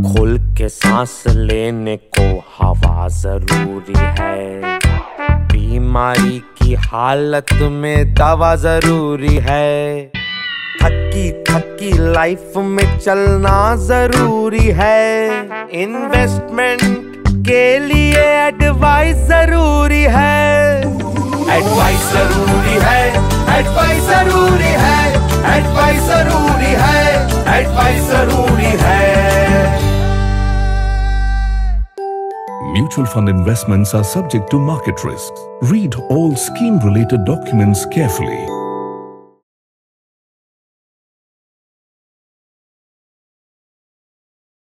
खुल के सांस लेने को हवा जरूरी है, बीमारी की हालत में दवा जरूरी है, थकी थकी लाइफ में चलना जरूरी है, इन्वेस्टमेंट के लिए एडवाइस जरूरी है, एडवाइस जरूरी है, एडवाइस जरूरी है, एडवाइस जरूरी है, एडवाइस जरूरी है। Mutual fund investments are subject to market risks. Read all scheme-related documents carefully.